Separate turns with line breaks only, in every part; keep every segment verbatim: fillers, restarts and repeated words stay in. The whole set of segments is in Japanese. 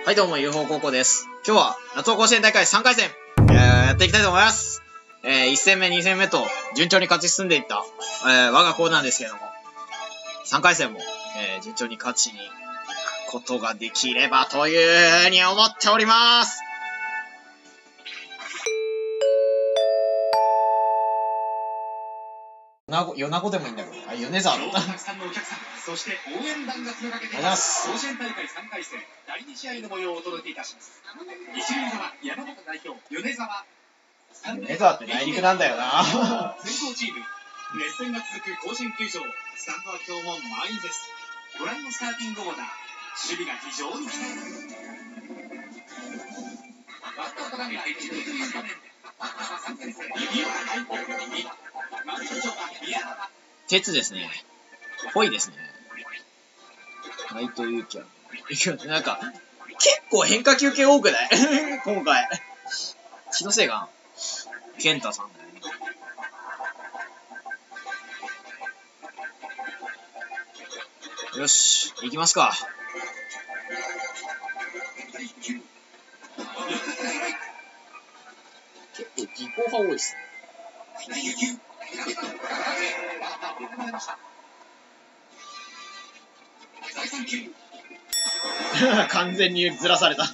はいどうも ユーフォー 高校です。今日は夏の甲子園大会さんかい戦、えー、やっていきたいと思います。えー、いち戦目に戦目と順調に勝ち進んでいった、えー、我が校なんですけれども、さんかい戦も、えー、順調に勝ちに行くことができればというふうに思っております。なご、米子でもいいんだけど、あ、米沢だった。
そして応援団が詰めかけてい
ま
す。甲子園大会さんかい戦だいに試合の模様をお届けいたします。一塁側山本代表米沢。
米沢って内陸なんだよな。
先行チーム熱戦が続く甲子園球場、スタンドは今日も満員です。ご覧のスターティングオーダー、守備が非常に期待。バッターと投げて一塁という場面でバッターはさん戦指を入って右マウンド上は宮原。
鉄ですね。ぽいですね。内藤裕樹は。なんか、結構変化球系多くない今回。気のせいかな。健太さんだよね。よし、行きますか。結構技巧派多いですね。完全にずらされた。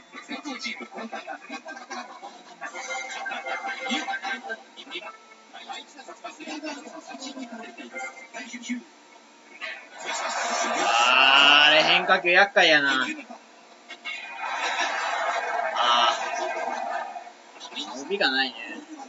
あー、あれ変化球厄介やな。あー、伸びがないね。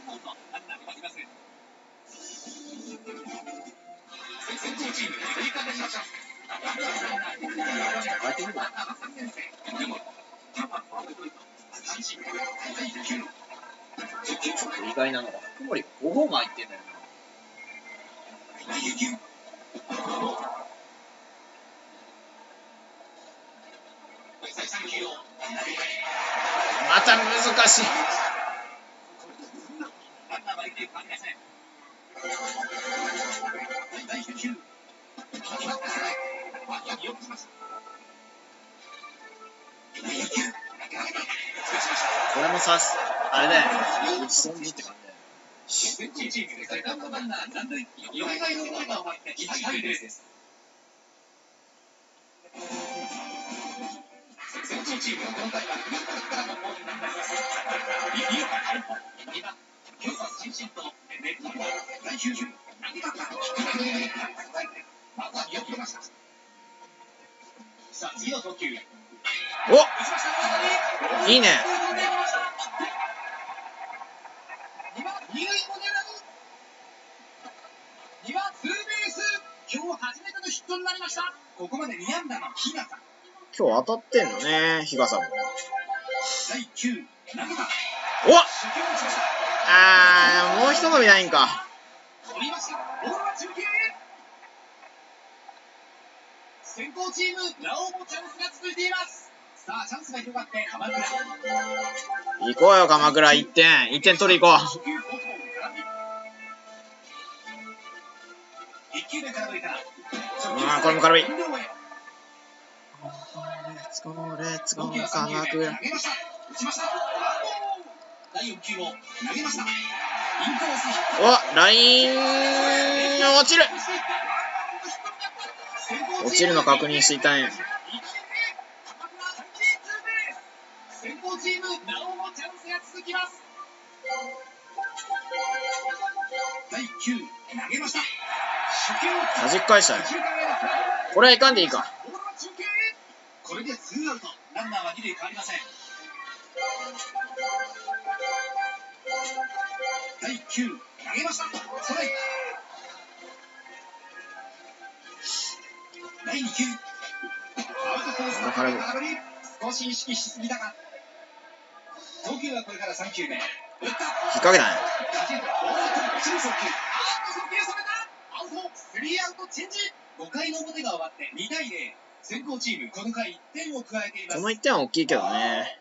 ちょっと意外なのが福森がごホーマーいってんだよな。また難しい。これもさす、あれだよね。打ち損じって感じだよね。
先行チームセカンドランナー残塁、よんかいの表が終わっていちたいゼロです。先行チームこの回はフリーキックからの攻撃になります。リリオが入ったにばん警察新進とネットボールだいきゅう球投げたまずは見送りました。さあ次の投球、
お、いいね。
二塁も狙う。にばんツーベース、今日初めてのヒットになりました。ここまでに安打の日笠。
今日当たってんのね、日笠も。
だいきゅう投げた。
おっ、あー、もう一伸びないんか。
取りました。ボールは中継へ。先行チームなおもチャンスが続いています。さあチャンスが広がって鎌倉。
行こうよ鎌倉、いってんいってん取り行こう。
いっきゅうめ空振りから。
うん、これも空振り。レッツゴーレッツゴー鎌倉。
打ちました。だいよん球を投げました。インコースヒット。
お、ライン落ちる。落ちるの確認していたんや。
先行チームなおもチャンスが続きます。だいきゅう投げました。
はじっ返したね。これはいかんでいいか。
これでツーアウト、ランナーはに塁変わりません。だいきゅう投げました。ストライク。だいに球アウトコースの空振り。少し意識しすぎたか。投球はこれからさん球目。打った。
引っ掛けたね。
アウト。スリーアウトチェンジ。ごかいの表が終わってにたいゼロ。先行チームこの回いってんを加えています。
このいってんは大きいけどね。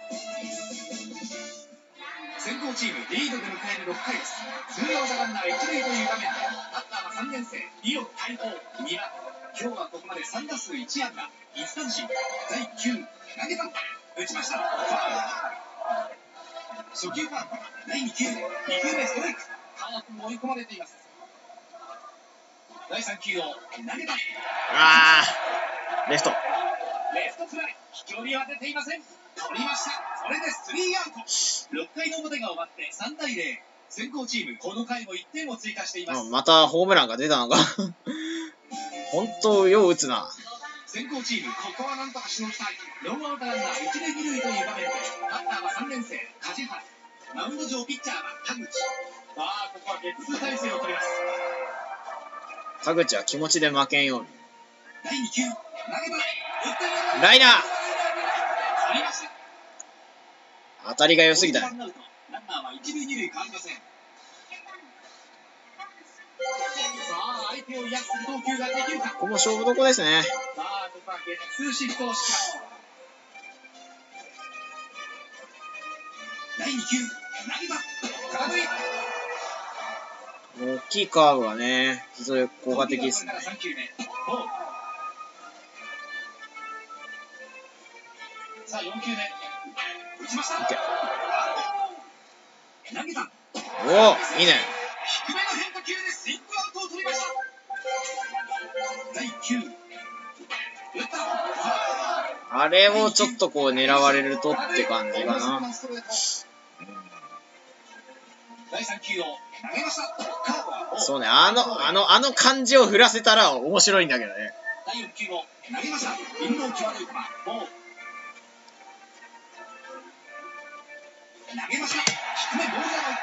先行チームリードで迎えるろっかいです。ツーアウトランナーいち塁という場面でバッターはさんねん生リオ大砲にばん今日はここまでさん打数いち安打いち三振。だいきゅう投げた打ちました。初球カーブだいに球に球目ストライク。早くも追い込まれています。だいさん球を投げた。
あー、レフト。
レフトフライ。飛距離は出ていません。取りました。これでスリーアウト。ろっかいの表が終わってさんたいぜろ。先行チームこの回もいってんを追加しています。
またホームランが出たのか。本当よう打つな。
先行チームここはなんとかしのぎたい。ノーアウトランナー一塁二塁という場面でバッターはさんねん生梶原。マウンド上ピッチャーは田口。さあここはゲッツー体制を取ります。
田口は気持ちで負けんように。
だいに球投げた。
ライナー。
取りました。
当たりが良すぎたね。
ランナーは一塁二塁変わりません。さあ相手を癒す投球ができるか。
ここも勝負どこですね。
さあここはゲッツーシフトをします。だいに球投げた。空振り。
大きいカーブはね、非常に効果的ですね。
さん球目さあよん球目打ちました。投げた。
おお、いいね。
低めの変化球でスイングアウトを取りました。だいきゅう打った。
あれをちょっとこう狙われるとって感じかな。
だいさん球を投げました。
そうね、あの、あの、あの感じを振らせたら面白いんだけどね。
だいよん球を投げました。インロー際どい球。投げました。低めボールが入った。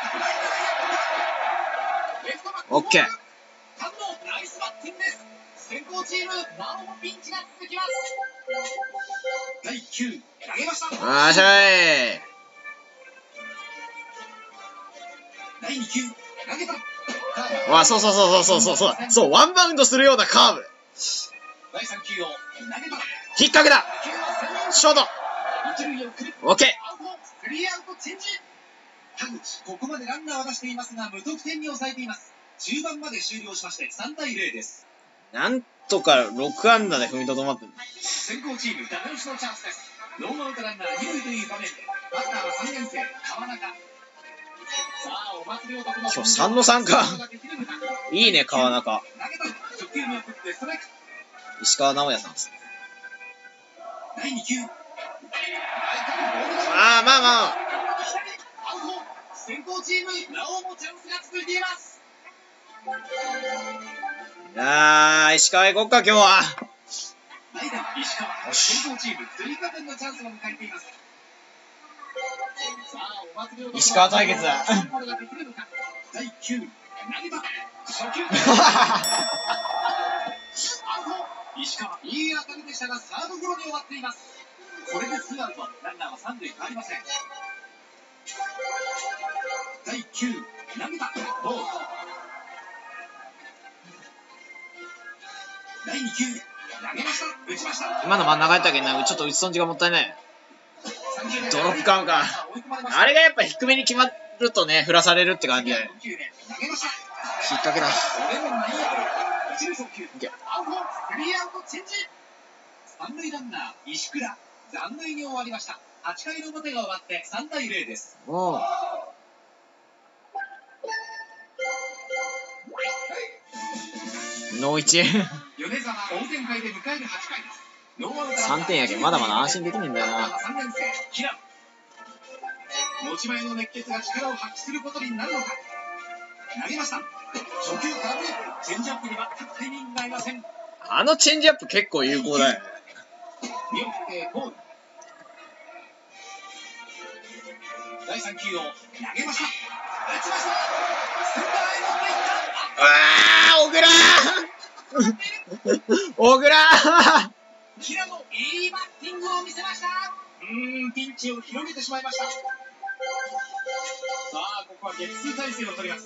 オッケー。
反応ナイスバッティングです。先行チームなおもピンチが続きます。だいきゅう投げました。
あーしゃい。
だいに球投げた。
わ、そうそうそうそうそうそうそう、ワンバウンドするようなカーブ。
だいさん球を投げた。
引っ掛けだ。ショート。
一塁を送る。
オッケー。
アウト。スリーアウトチェンジ。田口ここまでランナーを出していますが無得点に抑えています。中盤まで終了しましてさんたいぜろです。
なんとかろく安打で踏みとどまってる。
先行チームダメ押しのチャンスです。ノーアウトランナー二塁という場面でバッターはさんねん生川中。さあお祭り男の
今日さんのさんか。いいね、川中。
投げた。初球目を振ってストライク。
石川直也さんです。
だいに球。
ああ、まあまあ。
アウト。先行チームなおもチャンスが続いています。
ああ、石川行こっか、今日は。
代打石川。先行チーム追加点のチャンスを迎えています。さあお祭り男
石川対決だ。
だいきゅう投げた。初球。アウト。石川いい当たりでしたがサードゴロに終わっています。これでツーアウト。ランナーは三塁変わりません。だいきゅう投げた。ボール。だいに球投げました。打ちました。
今の真ん中やったっけな、ちょっと打ち損じがもったいない。ドロップカウンか。あれがやっぱ低めに決まるとね、振らされるって感じで。引っ掛けだ。
三塁ランナー石倉残塁に終わりました。はちかいの表が終わってさんたいぜろです。
おう。ノーいち。
米沢追う展開で迎えるはちかいです。
さんてんやけんまだまだ安心できねえんだよな。
さんねん生平野持ち前の熱血が力を発揮することになるのか。投げました。初球空振り。チェンジアップに全くタイミングがありません。
あのチェンジアップ結構有効だよ。
見送ってボール。だいさん球を投げました。打ちました。センターへ持っていった。
ああ、小倉小倉
平野いいバッティングを見せました。うーんピンチを広げてしまいました。さあここはゲッツー体制を取ります。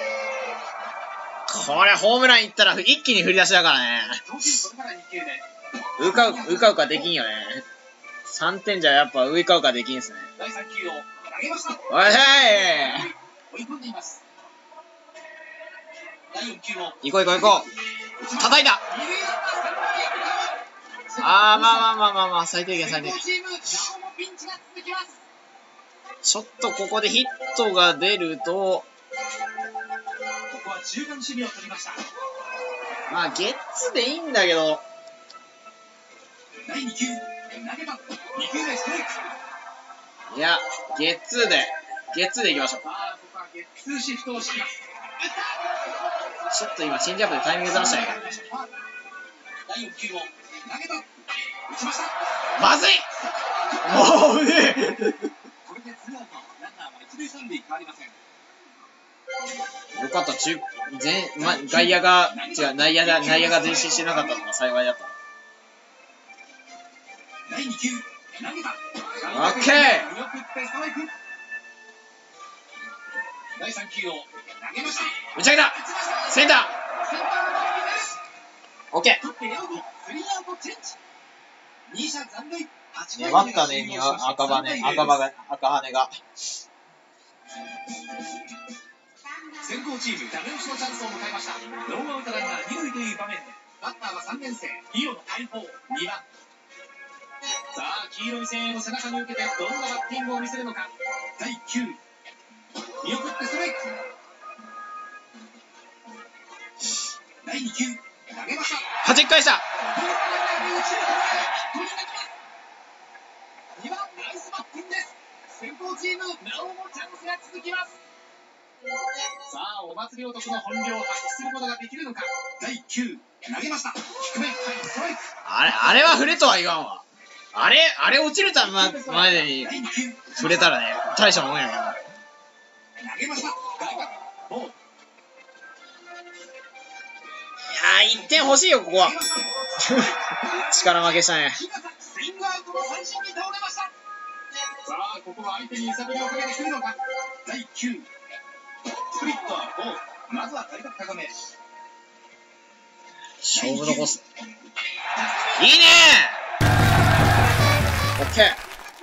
これホームランいったら一気に振り出しだからね。うかううかうかできんよね。さんてんじゃやっぱうかうかできんすね。
だいさん球を投げました。
おいしゃい。
追い込んでいます。だいよん球を
行こう行こう行こう。 叩いた。あー、まあまあまあまあまあ、最低限最低限。ちょっとここでヒットが出ると、
ここは中間守備を取りました。
まあゲッツでいいんだけど、
だいに球投げた。に球目ストライク。
いやゲッツでゲッツでいきましょう。
さあここはゲッツーシフトを敷きます。
ちょっと今チェンジアップでタイミングずらしたね。
だいよん球を投げた。打ちました。
まずい。もうね
これでツーアウト。ランナーは一塁三塁変わりません。
よかった。中全、ま、外野が違う内野が内野が前進してなかったのが幸いだった。
だいに球投げた。
オッケー。
見送ってストライク。だいさん球を投げました。
打ち上げた。センター。
センターの打球です。
オッケ
取ってレアウト。スリーアウトチェンジ。に者残塁。
ー。粘ったね、には赤羽赤羽が赤羽が。
先行チームダメ押しのチャンスを迎えました。ノーアウトランナー二塁という場面でバッターはさんねん生リオの大砲にばん。さあ黄色い声援を背中に受けてどんなバッティングを見せるのか。だいきゅう見送ってストライク。だいに球投げました。
はじき返した。
にばんナイスバッティングです。先行チームなおもチャンスが続きます。さあお祭り男の本領を発揮することができるのか。だいきゅう投げました。低めいっぱいストライク。
あれあれは触れとは言わんわ。あれあれ落ちるたま前に触れたらね大したもんやけど。
投げました。外角ボール。
いやーいってん欲しいよここは。力負けしたね。
スイングアウトの三振に倒れました。さあここは相手に揺さぶりをかけてくるのか。だいきゅうスプリットはボール。まずは外角高め。
勝負のコース。いいねー。オッケー。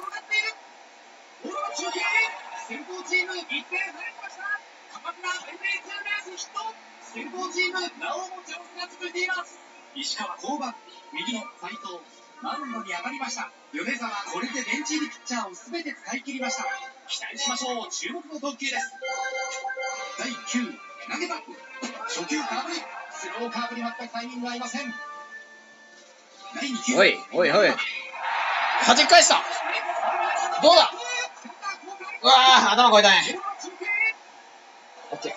先行チームいってん入りました。鎌倉ハイウェイツーベースヒット。先行チームなおもチャンスが続いています。石川降板。右の斉藤マウンドに上がりました。米沢これでベンチ入りピッチャーを全て使い切りました。期待しましょう。注目の投球です。だいきゅう投げた。初球空振り。スローカーブに全くタイミングが合いません。だいに球
おいおいおい。はじき返した。どうだ。うわー頭越えたね。オッケー。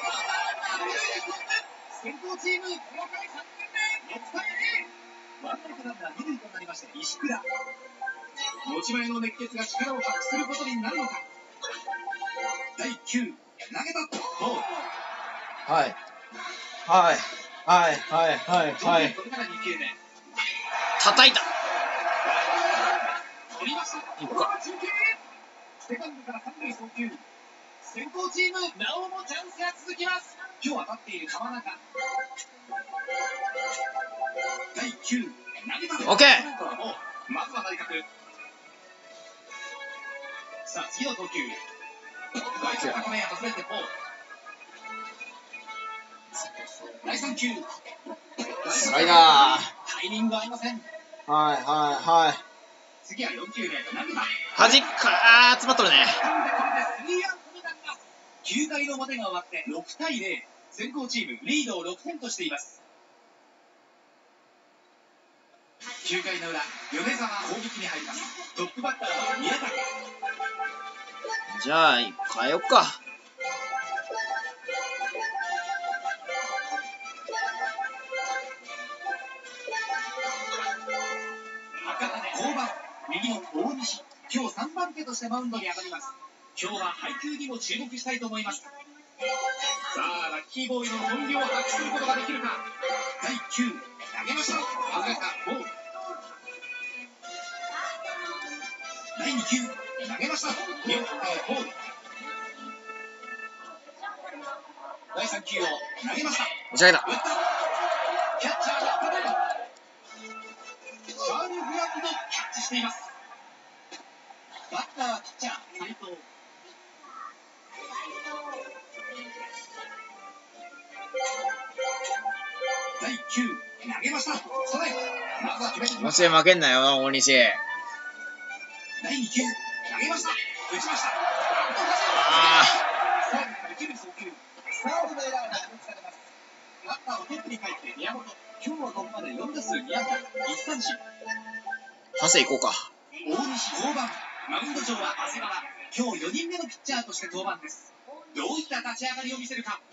先行チームこの回さんてんめろくたいゼロ。ワンアウトランナー二塁となりまして石倉。持ち前の熱血が力を発揮することになるのか。だいきゅう投げた。ボール。
はいはいはいはいはいはい。
これからに球目。
叩いた。
取りました。
いくか。
セカンドから三塁送球。先行チームなおもチャンスが続きます。今日当たっている川中。だいきゅう投げた。
オッケー。
まずは内角。さあ次の投球。外角高めへ外れてボール。だいさん球。
スライダー。
タイミング合いません。
はいはいはい。
次はよん球目投げた。
はじっかあー詰まっとるね。
これでスリーアウトになります。きゅう回の表が終わってろくたいゼロ。先行チームリードをろくてんとしています。きゅう回の裏米沢攻撃に入ります。トップバッターは宮崎。
じゃあ変えよっか。
赤羽降板。右の大西。今日さんばん手としてマウンドに上がります。今日は配球にも注目したいと思います。さあラッキーボーイの本領を発揮することができるか。だいきゅう投げました。外れたボール。だいに球投げました。見送ったボール。だいさん球を投げました。
打ち上げた。
打った。キャッチャーが立てる。シャール・フランドキャッチしています。バッターはピッチャー斉藤。だいきゅう投げました。ストライク。まずは決めてき
気持
ました。
ちで負けんなよ、大西。
だいに球。投げました。打ちました。
あ
ストライクから受ける送球。サードのエラーが記録されます。バッターをトップに帰って宮本。今日はここまでよん打数に安打、いち三振。
あ、ハセ行こうか。
大西登板。マウンド上は長谷川。今日よにんめのピッチャーとして登板です。どういった立ち上がりを見せるか。さ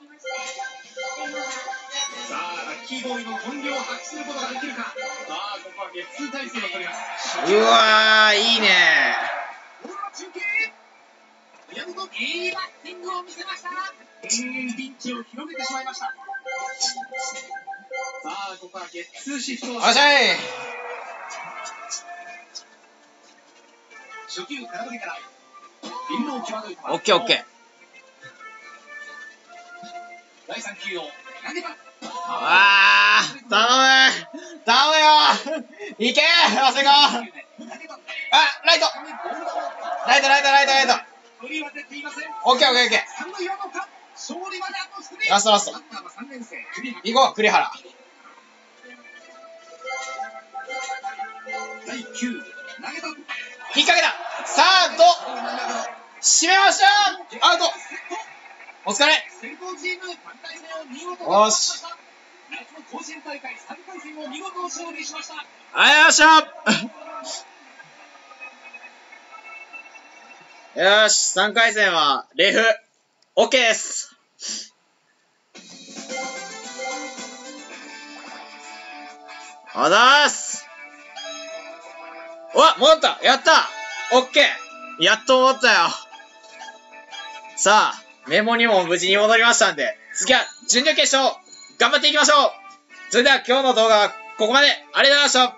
あ、ラッキーボーイの本領を発揮することができるか。さあ、ここはゲッツー体制を取ります。
うわー、いいね
ボールは中継。宮本、いいバッティングを見せました。うーん、ピンチを広げてしまいました。さあ、ここはゲッツーシフトを。
ー。よっしゃい。
初球空振りからピンロー際どい球。
オッケーオッケー。
だいさん球を投げた。
あー、頼む頼むよいけ長谷川。あ、ライトライトライトライトライト。
振りは出ていません。
オッケーオッケーオッケ
三塁はどうか。勝利まであと一人。
ラストラスト
バッターはさんねん生栗原。
ー。行こう、栗原。
だいきゅう投げた。
引っ掛けた。サード締めました。アウト。お疲れ。
先行チームさんかい戦を見事
よし。
夏の甲子園大会さんかい戦を見事勝利しました。
ありがとうございましたよーし、さんかい戦はレフ OK です。あざーす。うわ、戻った。やった。 OK。 やっと戻ったよ。さあ、メモにも無事に戻りましたんで、次は準々決勝頑張っていきましょう。それでは今日の動画はここまで。ありがとうございました。